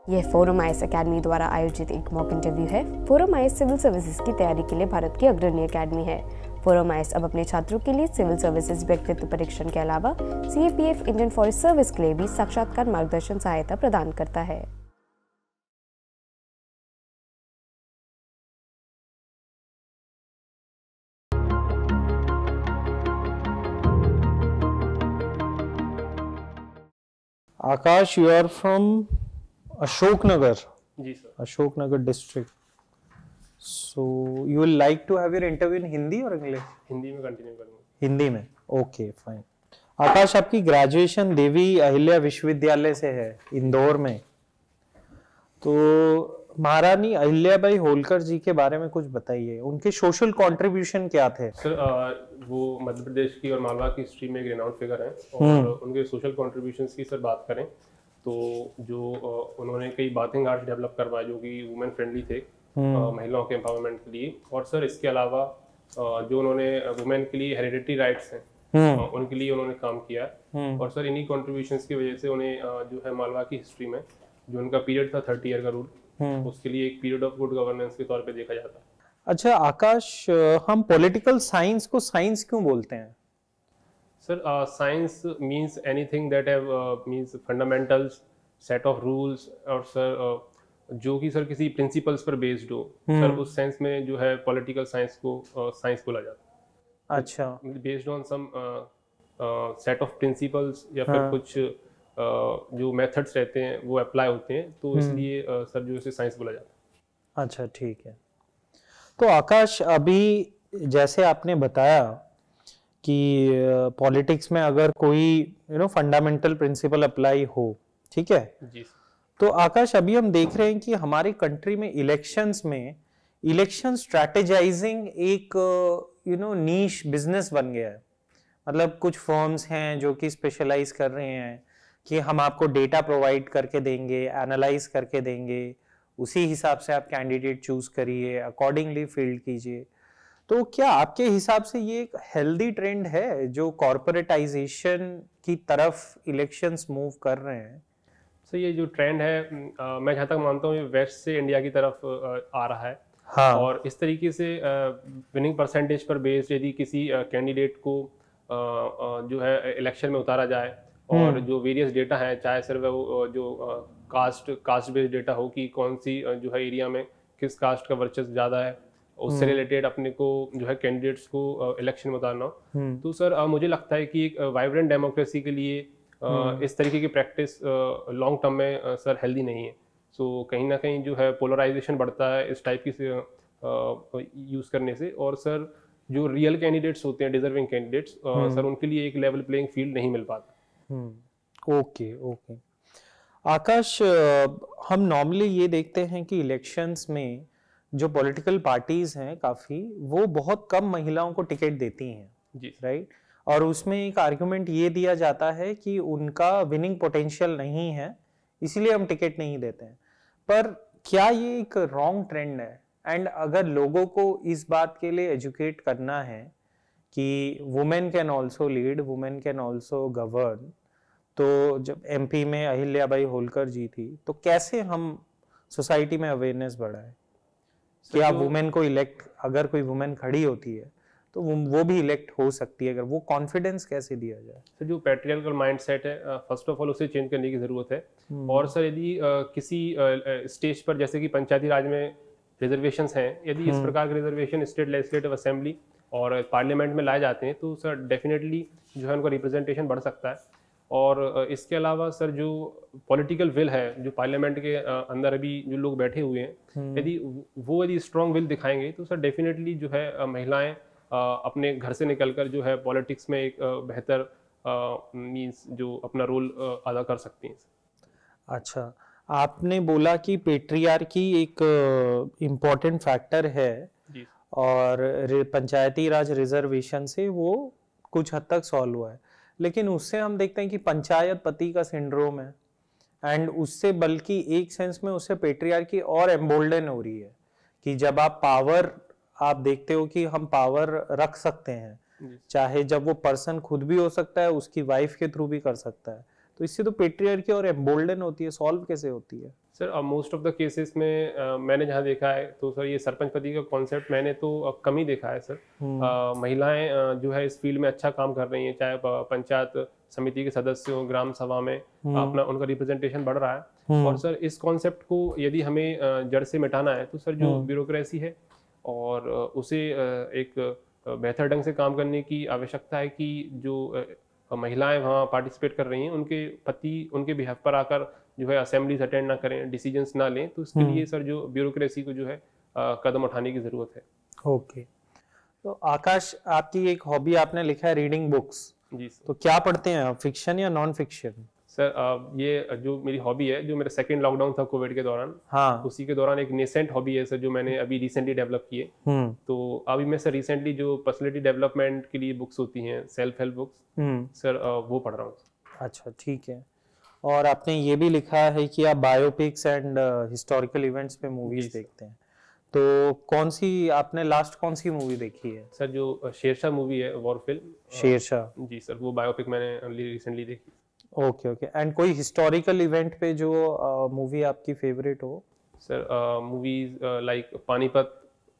यह forum IAS academy द्वारा आयोजित एक मॉक इंटरव्यू है। फोरम आईएएस सिविल सर्विसेज की तैयारी के लिए भारत की अग्रणी अकेडमी है। फोरम आईएएस अब अपने छात्रों के लिए सिविल सर्विसेज व्यक्तित्व परीक्षण के अलावा सीएपीएफ इंडियन फॉरेस्ट सर्विस के लिए भी साक्षात्कार मार्गदर्शन सहायता प्रदान करता है। Akash, you are from Ashoknagar. जी sir. Ashoknagar district. So you will like to have your interview in Hindi or English? Hindi में कंटिन्यू करूँगा। हिंदी में, okay, fine. आकाश, आपकी ग्रेजुएशन देवी अहिल्या विश्वविद्यालय से है इंदौर में। तो महारानी अहिल्याबाई होलकर जी के बारे में कुछ बताइए, उनके सोशल कंट्रीब्यूशन क्या थे? सर वो मध्य प्रदेश की और मालवा की हिस्ट्री में एक रिनाउंड फिगर हैं और उनके सोशल कंट्रीब्यूशंस की सर बात करें तो जो उन्होंने कई बाथिंग आर्ट्स डेवलप करवाए जो कि वुमेन फ्रेंडली थे महिलाओं के एम्पावरमेंट के लिए। और सर इसके अलावा जो उन्होंने वुमेन के लिए हेरिडिटरी राइट्स हैं उनके लिए उन्होंने काम किया है। और सर इन्हीं कॉन्ट्रीब्यूशंस की वजह से उन्हें जो है मालवा की हिस्ट्री में जो उनका पीरियड था 30 ईयर का रूल, उसके लिए एक पीरियड ऑफ गुड गवर्नेंस के तौर पे देखा जाता है। अच्छा आकाश, हम पॉलिटिकल साइंस को साइंस क्यों बोलते हैं? Sir science means anything that have means fundamentals set of rules और सर जो कि सर किसी प्रिंसिपल्स पर बेस्ड हो। सर उस सेंस में जो है पॉलिटिकल साइंस को साइंस बोला जाता है। अच्छा, based on some set of principles या फिर कुछ जो मेथड्स रहते हैं वो अप्लाई होते हैं तो इसलिए सर जो इसे साइंस बोला जाता है। अच्छा ठीक है। तो आकाश, अभी जैसे आपने बताया कि पॉलिटिक्स में अगर कोई फंडामेंटल प्रिंसिपल अप्लाई हो, ठीक है जी। तो आकाश, अभी हम देख रहे हैं कि हमारी कंट्री में इलेक्शन स्ट्रैटेजाइजिंग एक नीश बिजनेस बन गया है। मतलब कुछ फर्म्स हैं जो कि स्पेशलाइज कर रहे हैं कि हम आपको डेटा प्रोवाइड करके देंगे, एनालाइज करके देंगे, उसी हिसाब से आप कैंडिडेट चूज करिए, अकॉर्डिंगली फील्ड कीजिए। तो क्या आपके हिसाब से ये एक हेल्दी ट्रेंड है जो कॉर्पोरेटाइजेशन की तरफ इलेक्शंस मूव कर रहे हैं? सो ये जो ट्रेंड है मैं जहाँ तक मानता हूँ ये वेस्ट से इंडिया की तरफ आ रहा है। हाँ। और इस तरीके से विनिंग परसेंटेज पर बेस्ड यदि किसी कैंडिडेट को जो है इलेक्शन में उतारा जाए और जो वेरियस डेटा है, चाहे सिर्फ वो जो कास्ट बेस्ड डेटा हो कि कौन सी जो है एरिया में किस कास्ट का वर्चस्व ज़्यादा है, उससे रिलेटेड अपने को जो है कैंडिडेट्स को इलेक्शन में उतारना हो। तो सर मुझे लगता है कि एक वाइब्रेंट डेमोक्रेसी के लिए इस तरीके की प्रैक्टिस लॉन्ग टर्म में सर हेल्दी नहीं है। सो कहीं ना कहीं जो है पोलराइजेशन बढ़ता है इस टाइप की यूज़ करने से। और सर जो रियल कैंडिडेट्स होते हैं, डिजर्विंग कैंडिडेट्स, सर उनके लिए एक लेवल प्लेइंग फील्ड नहीं मिल पाता। ओके। आकाश, हम नॉर्मली ये देखते हैं कि इलेक्शंस में जो पॉलिटिकल पार्टीज हैं काफी, वो बहुत कम महिलाओं को टिकट देती हैं जी, राइट। और उसमें एक आर्गुमेंट ये दिया जाता है कि उनका विनिंग पोटेंशियल नहीं है, इसीलिए हम टिकट नहीं देते हैं। पर क्या ये एक रॉन्ग ट्रेंड है? एंड अगर लोगों को इस बात के लिए एजुकेट करना है कि women can also lead, women can also govern, तो जब एमपी में अहिल्याबाई होलकर जी थी तो कैसे हम सोसाइटी में अवेयरनेस बढ़ाएं? क्या वुमेन को इलेक्ट, अगर कोई वुमेन खड़ी होती है तो वो भी इलेक्ट हो सकती है, अगर वो कॉन्फिडेंस कैसे दिया जाए? सर जो पैट्रियार्कल माइंडसेट है फर्स्ट ऑफ ऑल उसे चेंज करने की ज़रूरत है। और सर यदि किसी स्टेज पर जैसे कि पंचायती राज में रिजर्वेशंस हैं, यदि इस प्रकार के रिजर्वेशन स्टेट लेजिस्लेटिव असेंबली और पार्लियामेंट में लाए जाते हैं तो सर डेफिनेटली जो है उनका रिप्रेजेंटेशन बढ़ सकता है। और इसके अलावा सर जो पॉलिटिकल विल है जो पार्लियामेंट के अंदर अभी जो लोग बैठे हुए हैं, यदि स्ट्रॉन्ग विल दिखाएंगे तो सर डेफिनेटली जो है महिलाएं अपने घर से निकलकर जो है पॉलिटिक्स में एक बेहतर मींस जो अपना रोल अदा कर सकती हैं। अच्छा, आपने बोला कि पेट्रियार्की एक इम्पोर्टेंट फैक्टर है जी। और पंचायती राज रिजर्वेशन से वो कुछ हद तक सॉल्व हुआ है, लेकिन उससे हम देखते हैं कि पंचायत पति का सिंड्रोम है एंड उससे बल्कि एक सेंस में उससे पेट्रियार्की और एम्बोल्डन हो रही है कि जब आप देखते हो कि हम पावर रख सकते हैं, चाहे जब वो पर्सन खुद भी हो सकता है, उसकी वाइफ के थ्रू भी कर सकता है, तो इससे तो पेट्रियार्की और एम्बोल्डन होती है। सॉल्व कैसे होती है? Sir most of the cases में मैंने जहाँ देखा है तो सर ये सरपंच पति का कॉन्सेप्ट मैंने तो कम ही देखा है सर। महिलाएं जो है इस फील्ड में अच्छा काम कर रही हैं, चाहे पंचायत समिति के सदस्य हो, ग्राम सभा में अपना उनका रिप्रेजेंटेशन बढ़ रहा है। और सर इस कॉन्सेप्ट को यदि हमें जड़ से मिटाना है तो सर जो ब्यूरोक्रेसी है और उसे एक बेहतर ढंग से काम करने की आवश्यकता है कि जो महिलाएं वहाँ पार्टिसिपेट कर रही हैं उनके पति उनके बिहाफ पर आकर जो है असेंबलीज अटेंड ना करें, डिसीजंस ना लें, तो इसके लिए सर जो ब्यूरोक्रेसी को जो है कदम उठाने की जरूरत है। ओके, तो आकाश आपकी एक हॉबी आपने लिखा है रीडिंग बुक्स। जी सर। तो क्या पढ़ते हैं आप, फिक्शन या नॉन फिक्शन? सर ये जो मेरी हॉबी है, जो मेरा सेकंड लॉकडाउन था कोविड के दौरान, हाँ, उसी के दौरान एक नेसेंट हॉबी है सर जो मैंने अभी रिसेंटली डेवलप की है। तो अभी मैं सर रिसेंटली जो पर्सनालिटी डेवलपमेंट के लिए बुक्स होती हैं, सेल्फ हेल्प बुक्स, सर वो पढ़ रहा हूँ। अच्छा, ठीक है। और आपने ये भी लिखा है कि आप बायोपिक्स एंड हिस्टोरिकल इवेंट्स पे मूवीज देखते हैं। तो कौन सी आपने लास्ट कौन सी मूवी देखी है? सर जो शेरशाह मूवी है, वॉर फिल्म शेरशाह। जी सर, वो बायोपिक मैंने रिसेंटली देखी। Okay okay. एंड कोई हिस्टोरिकल इवेंट पे जो मूवी आपकी फेवरेट हो? सर मूवीज लाइक पानीपत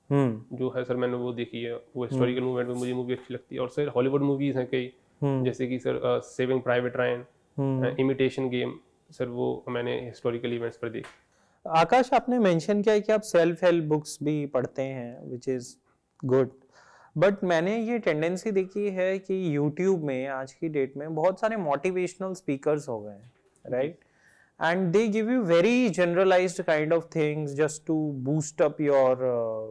जो है सर, मैंने वो देखी है, वो हिस्टोरिकल मूवमेंट में मुझे मूवी अच्छी लगती है। और सर हॉलीवुड मूवीज हैं कई, जैसे कि sir Saving Private Ryan, Imitation Game, sir वो मैंने हिस्टोरिकल इवेंट्स पर देखी। आकाश, आपने मेंशन किया है कि आप सेल्फ हेल्प बुक्स भी पढ़ते हैं, विच इज गुड, बट मैंने ये टेंडेंसी देखी है कि YouTube में आज की डेट में बहुत सारे मोटिवेशनल स्पीकर्स हो गए हैं, right? And they give you very generalised kind of things just to boost up your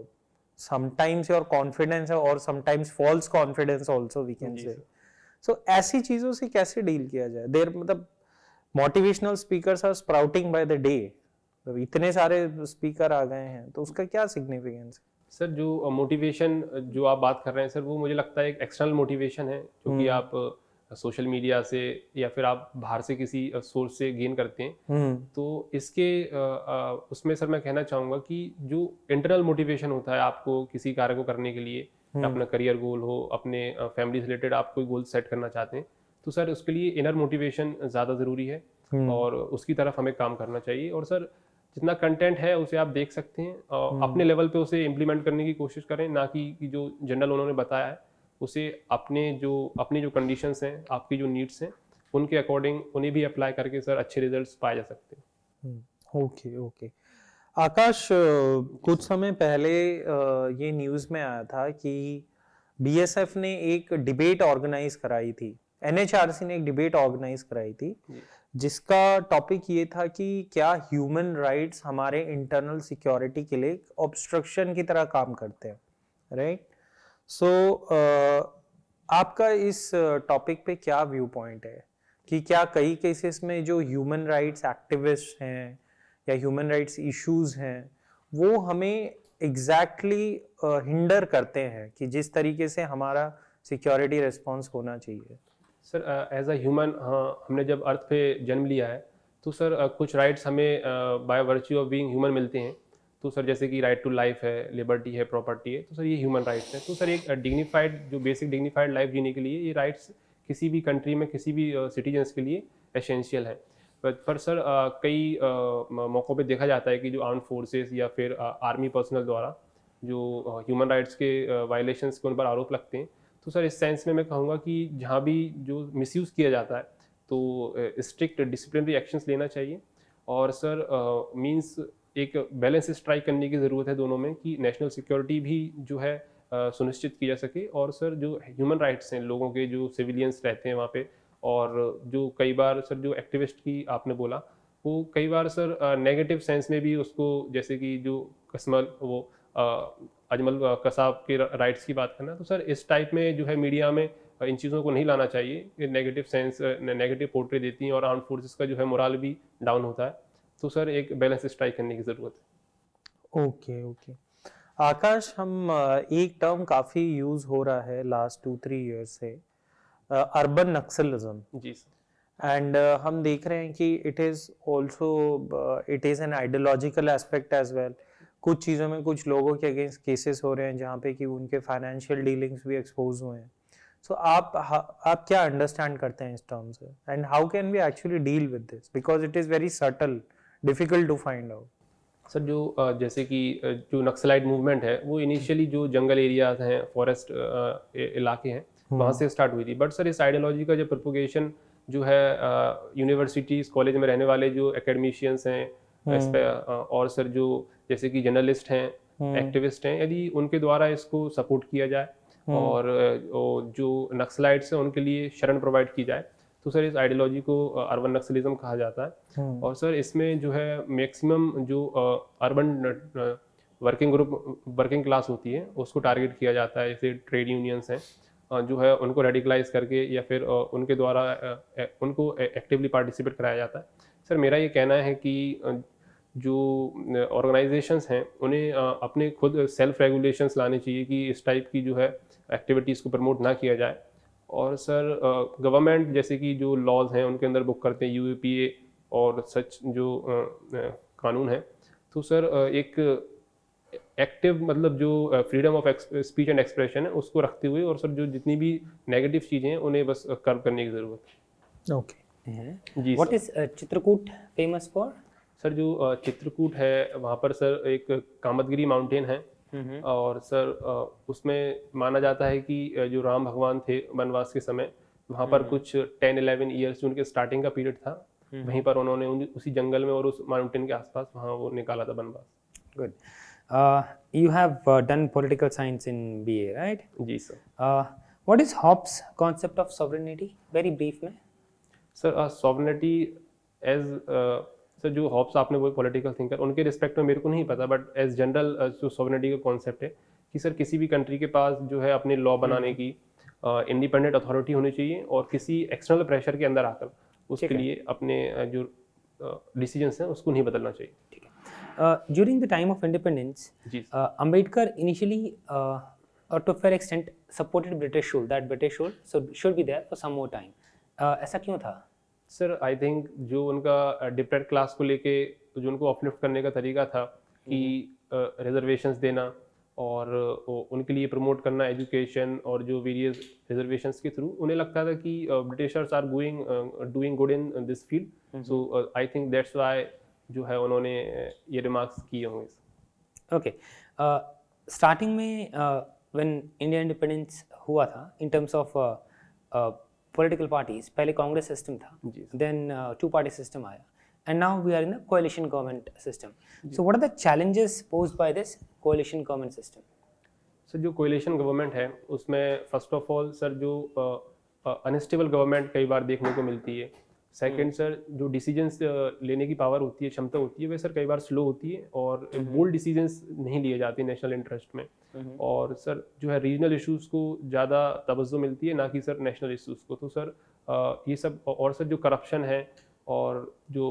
sometimes your confidence और sometimes false confidence also, we can say. So ऐसी चीजों से कैसे डील किया जाए? देयर मतलब motivational speakers are sprouting by the day, इतने सारे स्पीकर आ गए हैं, तो उसका क्या सिग्निफिकेंस है? सर जो मोटिवेशन जो आप बात कर रहे हैं सर, वो मुझे लगता है एक एक्सटर्नल मोटिवेशन है, जो कि आप सोशल मीडिया से या फिर आप बाहर से किसी सोर्स से गेन करते हैं। तो इसके उसमें सर मैं कहना चाहूँगा कि जो इंटरनल मोटिवेशन होता है आपको किसी कार्य को करने के लिए, अपना करियर गोल हो, अपने फैमिली से रिलेटेड आप कोई गोल सेट करना चाहते हैं, तो सर उसके लिए इनर मोटिवेशन ज़्यादा ज़रूरी है और उसकी तरफ हमें काम करना चाहिए। और सर जितना कंटेंट है उसे आप देख सकते हैं, अपने लेवल पे उसे इम्प्लीमेंट करने की कोशिश करें, ना कि जो जनरल उन्होंने बताया है उसे अपनी जो कंडीशंस हैं, आपकी जो नीड्स हैं, उनके अकॉर्डिंग उन्हें भी अप्लाई करके सर अच्छे रिजल्ट्स पाए जा सकते हैं। Okay okay. आकाश, कुछ समय पहले ये न्यूज़ में आया था कि BSF ने एक डिबेट ऑर्गेनाइज कराई थी, NHRC ने एक डिबेट ऑर्गेनाइज कराई थी, जिसका टॉपिक ये था कि क्या ह्यूमन राइट्स हमारे इंटरनल सिक्योरिटी के लिए ऑब्स्ट्रक्शन की तरह काम करते हैं, राइट? सो आपका इस टॉपिक पे क्या व्यू पॉइंट है कि क्या कई केसेस में जो ह्यूमन राइट्स एक्टिविस्ट हैं या ह्यूमन राइट्स इश्यूज हैं वो हमें एग्जैक्टली हिंडर करते हैं कि जिस तरीके से हमारा सिक्योरिटी रिस्पॉन्स होना चाहिए? सर एज अ ह्यूमन, हाँ, हमने जब अर्थ पे जन्म लिया है तो सर कुछ राइट्स हमें by virtue of being human मिलते हैं। तो सर जैसे कि राइट टू लाइफ है, लिबर्टी है, प्रॉपर्टी है, तो सर ये ह्यूमन राइट्स हैं। तो सर एक डिग्निफाइड, जो बेसिक डिग्निफाइड लाइफ जीने के लिए ये राइट्स किसी भी कंट्री में किसी भी सिटीजन्स के लिए एसेंशियल है। पर सर कई मौक़ों पे देखा जाता है कि जो आर्म्ड फोर्सेस या फिर आर्मी पर्सनल द्वारा जो ह्यूमन राइट्स के वायलेशंस के उन पर आरोप लगते हैं, तो सर इस सेंस में मैं कहूँगा कि जहाँ भी जो मिसयूज़ किया जाता है तो स्ट्रिक्ट डिसिप्लिनरी एक्शंस लेना चाहिए। और सर मींस एक बैलेंस स्ट्राइक करने की ज़रूरत है दोनों में, कि नेशनल सिक्योरिटी भी जो है सुनिश्चित की जा सके, और सर जो ह्यूमन राइट्स हैं लोगों के, जो सिविलियंस रहते हैं वहाँ पे, और जो कई बार सर जो एक्टिविस्ट की आपने बोला, वो कई बार सर नेगेटिव सेंस में भी उसको, जैसे कि जो अजमल कसाब के राइट्स की बात करना, तो सर इस टाइप में जो है मीडिया में इन चीज़ों को नहीं लाना चाहिए। ये नेगेटिव सेंस, नेगेटिव पोर्ट्रेट देती हैं और आर्म्ड फोर्सेस का जो है मोरल भी डाउन होता है। तो सर एक बैलेंस स्ट्राइक करने की ज़रूरत है। Okay okay. आकाश, हम एक टर्म काफ़ी यूज़ हो रहा है लास्ट 2-3 ईयर्स से, अर्बन नक्सलिज्म। जी सर। एंड हम देख रहे हैं कि it is an ideological aspect as well. कुछ चीज़ों में कुछ लोगों के अगेंस्ट केसेस हो रहे हैं जहाँ पे कि उनके फाइनेंशियल डीलिंग्स भी एक्सपोज हुए हैं। सो आप क्या अंडरस्टैंड करते हैं इस टर्म से, and how can we actually deal with this, because it is very subtle difficult to find out? Sir जो जैसे कि जो नक्सलाइट मूवमेंट है वो इनिशियली जो जंगल एरियाज हैं, फॉरेस्ट इलाके हैं, वहाँ से स्टार्ट हुई थी। बट सर इस आइडियोलॉजी का जो प्रोपोगेशन जो है यूनिवर्सिटीज़ कॉलेज में रहने वाले जो एकेडमिशियंस हैं इस पे और सर जो जैसे कि जर्नलिस्ट हैं, एक्टिविस्ट हैं, यदि उनके द्वारा इसको सपोर्ट किया जाए और जो नक्सलाइट्स हैं उनके लिए शरण प्रोवाइड की जाए तो सर इस आइडियोलॉजी को अर्बन नक्सलिज्म कहा जाता है। और सर इसमें जो है मैक्सिमम जो अर्बन वर्किंग क्लास होती है उसको टारगेट किया जाता है, जैसे ट्रेड यूनियंस हैं जो है उनको रेडिकलाइज करके या फिर उनके द्वारा उनको एक्टिवली पार्टिसिपेट कराया जाता है। सर मेरा ये कहना है कि जो ऑर्गेनाइजेशंस हैं उन्हें अपने खुद सेल्फ रेगुलेशंस लाने चाहिए कि इस टाइप की जो है एक्टिविटीज़ को प्रमोट ना किया जाए। और सर गवर्नमेंट जैसे कि जो लॉज हैं उनके अंदर बुक करते हैं यूएपीए और सच जो कानून है, तो सर एक एक्टिव मतलब जो freedom of speech and expression है उसको रखते हुए और सर जो जितनी भी नेगेटिव चीज़ें हैं उन्हें बस कर्व करने की ज़रूरत है। ओके जी। What is Chitrakoot famous for? Sir जो चित्रकूट है वहाँ पर सर एक कामतगिरी माउंटेन है और सर उसमें माना जाता है कि जो राम भगवान थे वनवास के समय वहाँ पर कुछ 10-11 ईयर्स जो उनके स्टार्टिंग का पीरियड था वहीं पर उन्होंने उसी जंगल में और उस माउंटेन के आसपास वहाँ वो निकाला था वनवास। Good. You have done political science in BA, right? जी sir. What is Hobbes' concept of sovereignty? Very brief में। सर सॉवरेनिटी एज सर जो हॉब्स आपने वो पॉलिटिकल थिंकर उनके रिस्पेक्ट में मेरे को नहीं पता, बट एज जनरल जो सॉवरेनिटी का कॉन्सेप्ट है कि सर किसी भी कंट्री के पास जो है अपने लॉ बनाने की इंडिपेंडेंट अथॉरिटी होनी चाहिए और किसी एक्सटर्नल प्रेशर के अंदर आकर उसके लिए अपने जो डिसीजंस हैं उसको नहीं बदलना चाहिए। ठीक है। During the time of independence, Ambedkar initially to a fair extent supported British rule, that British rule should be there for some more time. ऐसा क्यों था? सर आई थिंक जो उनका डिप्रेड क्लास को लेके जो उनको अपलिफ्ट करने का तरीका था कि रिजर्वेशंस देना और उनके लिए प्रमोट करना एजुकेशन और जो वेरियस रिजर्वेशंस के थ्रू उन्हें लगता था कि Britishers are doing good in this field, so I think that's why जो है उन्होंने ये रिमार्क्स किए होंगे। ओके। स्टार्टिंग में व्हेन इंडिया इंडिपेंडेंस हुआ था in terms of political parties, पहले कांग्रेस सिस्टम था, देन टू पार्टी सिस्टम आया and now we are in a coalition government system. So what are the challenges posed by this coalition government system? Sir जो coalition government है उसमें first of all sir जो unstable government कई बार देखने को मिलती है। सेकंड सर जो डिसीजंस लेने की पावर होती है, क्षमता होती है, वह सर कई बार स्लो होती है और बोल्ड डिसीजंस नहीं लिए जाते नेशनल इंटरेस्ट में। और सर जो है रीजनल इश्यूज को ज़्यादा तवज्जो मिलती है ना कि सर नेशनल इश्यूज को। तो सर ये सब और सर जो करप्शन है और जो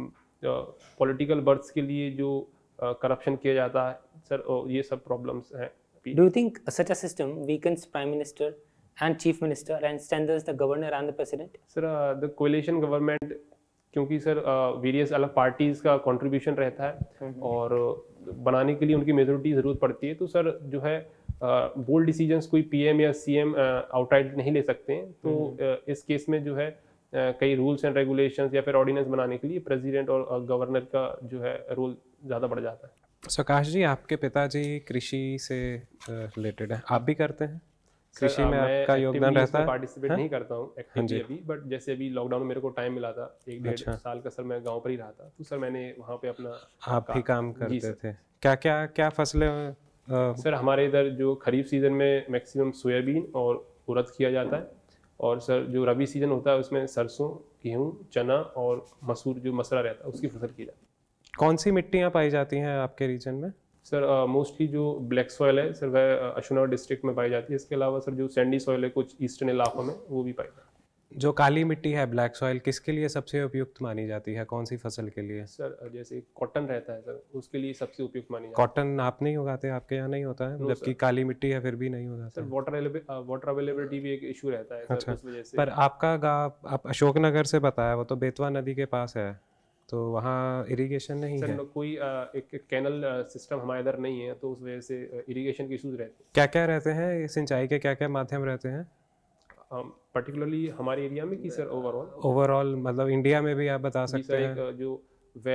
पॉलिटिकल बर्थ्स के लिए जो करप्शन किया जाता है सर, ये सब प्रॉब्लम्स हैं। Do you think such a system weakens prime minister and chief minister and strengthens the governor and the president? Sir the coalition government क्योंकि सर वेरियस अलग पार्टीज का कंट्रीब्यूशन रहता है और बनाने के लिए उनकी मेजोरिटी ज़रूरत पड़ती है, तो सर जो है बोल्ड डिसीजंस कोई पीएम या सीएम आउटराइट नहीं ले सकते हैं। तो इस केस में जो है कई रूल्स एंड रेगुलेशंस या फिर ऑर्डिनेंस बनाने के लिए प्रेसिडेंट और गवर्नर का जो है रोल ज़्यादा बढ़ जाता है। सुकाश जी, आपके पिताजी कृषि से रिलेटेड है, आप भी करते हैं कृषि में? आपका योगदान रहता है? पार्टिसिपेट नहीं करता हूँ एक्टिवली अभी, बट जैसे अभी लॉकडाउन में मेरे को टाइम मिला था 1-1.5 साल का सर, मैं गांव पर ही रहा था, तो सर मैंने वहाँ पे अपना आप भी काम करते थे? क्या फसलें सर हमारे इधर जो खरीफ सीजन में मैक्सिमम सोयाबीन और उड़द किया जाता है और सर जो रबी सीजन होता है उसमें सरसों, गेहूँ, चना और मसूर जो मसरा रहता है उसकी फसल की जाती है। कौन सी मिट्टियाँ पाई जाती हैं आपके रीजन में? सर मोस्टली जो ब्लैक सॉयल है सर वह अशोकनगर डिस्ट्रिक्ट में पाई जाती है। इसके अलावा सर जो सैंडी सॉयल है कुछ ईस्टर्न इलाकों में वो भी पाई जाती है। जो काली मिट्टी है ब्लैक सॉयल, किसके लिए सबसे उपयुक्त मानी जाती है? कौन सी फसल के लिए? सर जैसे कॉटन रहता है सर उसके लिए सबसे उपयुक्त मानी जाती है। कॉटन आप नहीं उगाते? आपके यहाँ नहीं होता है? जबकि काली मिट्टी है फिर भी नहीं उगाते? सर वाटर अवेलेबिलिटी भी एक इशू रहता है। अच्छा, उस वजह से। पर आपका गाँव, आप अशोकनगर से बताया, वो तो बेतवा नदी के पास है, तो वहाँ इरिगेशन नहीं है? सर कोई एक कैनल सिस्टम हमारे इधर नहीं है, तो उस वजह से इरिगेशन के इश्यूज रहते हैं। क्या क्या रहते हैं सिंचाई के, क्या क्या माध्यम रहते हैं पर्टिकुलरली हमारे एरिया में कि सर ओवरऑल? ओवरऑल मतलब इंडिया में भी आप बता सकते हैं? जो वेल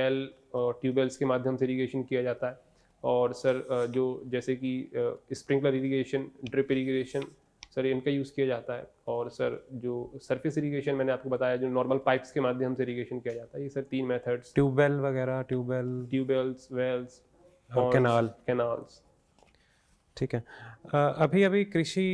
ट्यूबवेल्स के माध्यम से इरीगेशन किया जाता है, और सर जो जैसे कि sprinkler irrigation, drip irrigation, sir इनका यूज़ किया जाता है। और सर जो सरफेस इरीगेशन मैंने आपको बताया, जो नॉर्मल पाइप्स के माध्यम से इरीगेशन किया जाता है, ये सर 3 मेथड्स। ट्यूबवेल वगैरह, ट्यूबवेल्स, वेल्स और कैनाल्स। ठीक है। अभी अभी कृषि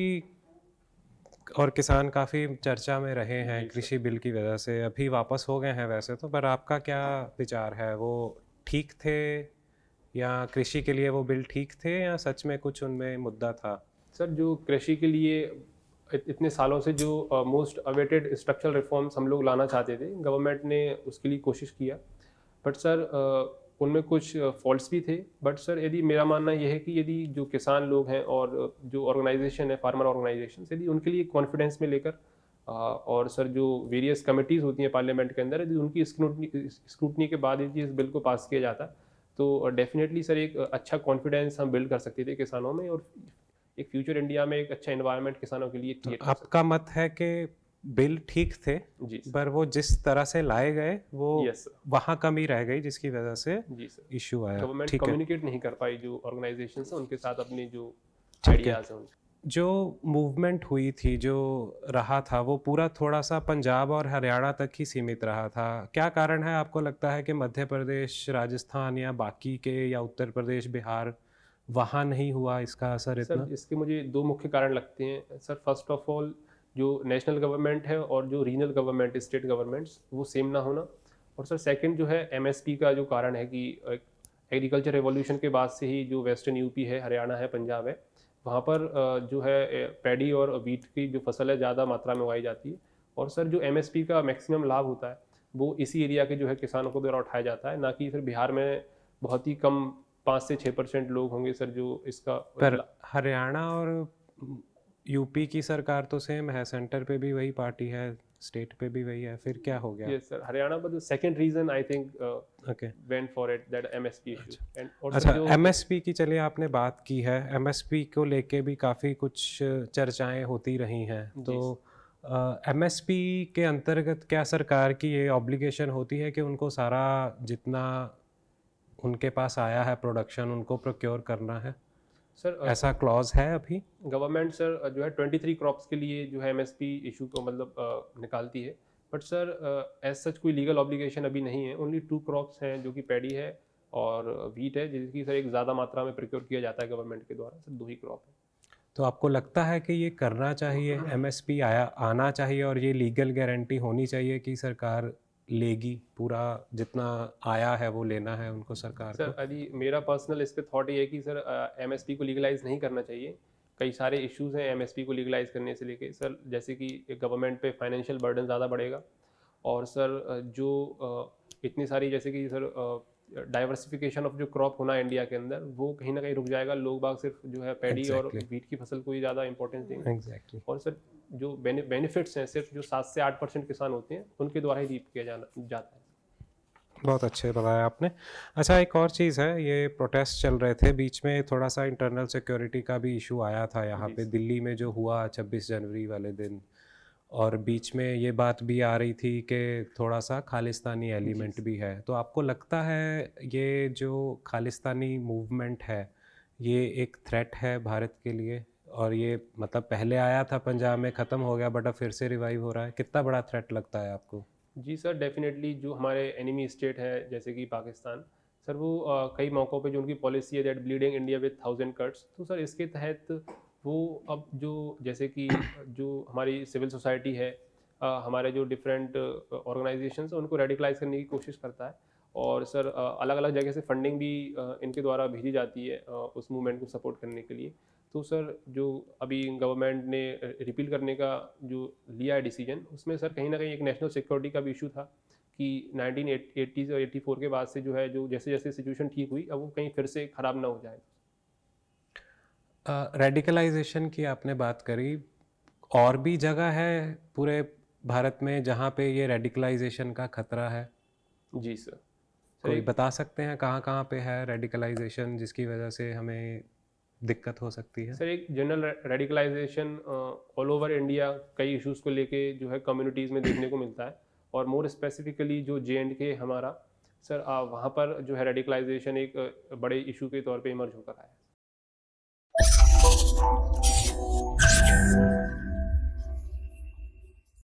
और किसान काफ़ी चर्चा में रहे हैं कृषि बिल की वजह से, अभी वापस हो गए हैं वैसे तो, पर आपका क्या विचार है? वो ठीक थे, या कृषि के लिए वो बिल ठीक थे, या सच में कुछ उनमें मुद्दा था? सर जो कृषि के लिए इतने सालों से जो मोस्ट अवेटेड स्ट्रक्चरल रिफॉर्म्स हम लोग लाना चाहते थे, गवर्नमेंट ने उसके लिए कोशिश किया, बट सर उनमें कुछ फॉल्ट्स भी थे। बट सर यदि मेरा मानना यह है कि यदि जो किसान लोग हैं और जो ऑर्गेनाइजेशन है, फार्मर ऑर्गेनाइजेशन, यदि उनके लिए कॉन्फिडेंस में लेकर और सर जो वेरियस कमिटीज़ होती हैं पार्लियामेंट के अंदर, यदि उनकी स्क्रूटनी के बाद यदि इस बिल को पास किया जाता तो डेफिनेटली सर एक अच्छा कॉन्फिडेंस हम बिल्ड कर सकते थे किसानों में, और एक फ्यूचर इंडिया में एक अच्छा एनवायरनमेंट किसानों के लिए क्रिएट कर सकते। आपका मत है कि बिल ठीक थे, पर वो जिस तरह से लाए गए वो वहाँ कमी रह गई, जिसकी वजह से इशू आया। गवर्नमेंट कम्युनिकेट नहीं कर पाई जो ऑर्गेनाइजेशन है उनके साथ अपने जो आइडियाज हैं। जो मूवमेंट हुई थी, जो रहा था, वो पूरा थोड़ा सा पंजाब और हरियाणा तक ही सीमित रहा था। क्या कारण है आपको लगता है कि मध्य प्रदेश, राजस्थान या बाकी के, या उत्तर प्रदेश, बिहार, वहाँ नहीं हुआ इसका असर इतना? सर इसके मुझे 2 मुख्य कारण लगते हैं। सर फर्स्ट ऑफ ऑल जो नेशनल गवर्नमेंट है और जो रीजनल गवर्नमेंट, स्टेट गवर्नमेंट्स, वो सेम ना होना। और सर सेकंड जो है एमएसपी का जो कारण है कि एग्रीकल्चर रेवोल्यूशन के बाद से ही जो वेस्टर्न यूपी है, हरियाणा है, पंजाब है, वहाँ पर जो है पैडी और वीट की जो फसल है ज़्यादा मात्रा में उगाई जाती है। और सर जो एमएसपी का मैक्सिमम लाभ होता है वो इसी एरिया के जो है किसानों को द्वारा उठाया जाता है, ना कि फिर बिहार में बहुत ही कम 5 से 6% लोग होंगे सर जो इसका। पर हरियाणा और यूपी की सरकार तो सेम है, सेंटर पे भी वही पार्टी है, स्टेट पे भी वही है, फिर क्या हो गया? यस सर, हरियाणा पर the second region I think went for it that MSP issue. अच्छा, एमएसपी की चलिए आपने बात की है, एमएसपी को लेके भी काफ़ी कुछ चर्चाएं होती रही हैं, तो एमएसपी के अंतर्गत क्या सरकार की ये ऑब्लिगेशन होती है कि उनको सारा जितना उनके पास आया है प्रोडक्शन, उनको प्रोक्योर करना है? सर ऐसा क्लॉज है अभी? गवर्नमेंट सर जो है 23 क्रॉप्स के लिए जो है एमएसपी इशू को मतलब निकालती है, बट सर एज सच कोई लीगल ऑब्लिगेशन अभी नहीं है। ओनली 2 क्रॉप्स हैं जो कि पैडी है और वीट है, जिसकी सर एक ज़्यादा मात्रा में प्रोक्योर किया जाता है गवर्नमेंट के द्वारा। सर 2 ही क्रॉप है। तो आपको लगता है कि ये करना चाहिए, एमएसपी आना चाहिए, और ये लीगल गारंटी होनी चाहिए कि सरकार लेगी, पूरा जितना आया है वो लेना है उनको सरकार सर को? अभी मेरा पर्सनल इस पे थॉट ये है कि सर एमएसपी को लीगलाइज नहीं करना चाहिए। कई सारे इश्यूज हैं एमएसपी को लीगलाइज करने से लेके सर, जैसे कि गवर्नमेंट पे फाइनेंशियल बर्डन ज़्यादा बढ़ेगा, और सर जो इतनी सारी जैसे कि सर डाइवर्सिफिकेशन ऑफ जो क्रॉप होना है इंडिया के अंदर, वो कहीं ना कहीं रुक जाएगा। लोग बाग सिर्फ जो है पैडी और वीट की फसल को ही ज़्यादा इंपॉर्टेंस देंगे। और सर जो बेनिफिट्स हैं सिर्फ जो 7 से 8% किसान होते हैं उनके द्वारा ही रीप किया जाता है। बहुत अच्छे बताया आपने। अच्छा, एक और चीज़ है, ये प्रोटेस्ट चल रहे थे बीच में, थोड़ा सा इंटरनल सिक्योरिटी का भी इशू आया था यहाँ पे दिल्ली में, जो हुआ 26 जनवरी वाले दिन, और बीच में ये बात भी आ रही थी कि थोड़ा सा खालिस्तानी एलिमेंट भी है। तो आपको लगता है ये जो खालिस्तानी मूवमेंट है ये एक थ्रेट है भारत के लिए? और ये मतलब पहले आया था पंजाब में, ख़त्म हो गया, बट अब फिर से रिवाइव हो रहा है, कितना बड़ा थ्रेट लगता है आपको? जी सर, डेफिनेटली जो हमारे एनिमी स्टेट है जैसे कि पाकिस्तान, सर वो कई मौक़ों पे जो उनकी पॉलिसी है that bleeding India with 1000 cuts, तो सर इसके तहत वो अब जो जैसे कि जो हमारी सिविल सोसाइटी है, हमारे जो डिफरेंट ऑर्गेनाइजेशंस हैं, उनको रेडिकलाइज करने की कोशिश करता है। और सर अलग अलग जगह से फंडिंग भी इनके द्वारा भेजी जाती है उस मूवमेंट को सपोर्ट करने के लिए। तो सर जो अभी गवर्नमेंट ने रिपील करने का जो लिया है डिसीजन, उसमें सर कहीं ना कहीं एक नेशनल सिक्योरिटी का भी इशू था कि 1980 और 84 के बाद से जो है, जो जैसे जैसे सिचुएशन ठीक हुई, अब वो कहीं फिर से ख़राब ना हो जाए। रेडिकलाइजेशन की आपने बात करी, और भी जगह है पूरे भारत में जहाँ पे ये रेडिकलाइजेशन का खतरा है? जी सर, कोई बता सकते हैं कहाँ पे है रेडिकलाइजेशन जिसकी वजह से हमें दिक्कत हो सकती है? सर एक general radicalization all over India कई इश्यूज़ को लेके जो है कम्युनिटीज़ में देखने को मिलता है, और मोर स्पेसिफिकली जो J&K हमारा, सर वहाँ पर जो है रेडिकलाइजेशन एक बड़े इशू के तौर पे इमर्ज होकर आया है।